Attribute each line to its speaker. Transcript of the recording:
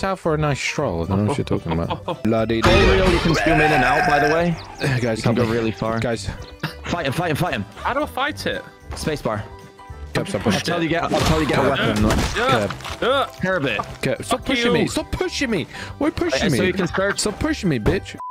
Speaker 1: out for a nice stroll. I don't know what you're talking about. Bloody
Speaker 2: Ariel, you can zoom in and out, by the way.
Speaker 1: guys,
Speaker 2: You can go really far.
Speaker 1: Guys,
Speaker 2: fight him, fight him, fight him.
Speaker 3: How do I fight it?
Speaker 2: Spacebar.
Speaker 1: stop
Speaker 2: I'll tell you get a weapon. Curve it.
Speaker 1: Stop pushing me. Stop pushing me. Why pushing me?
Speaker 2: So you can start.
Speaker 1: Stop pushing me, bitch.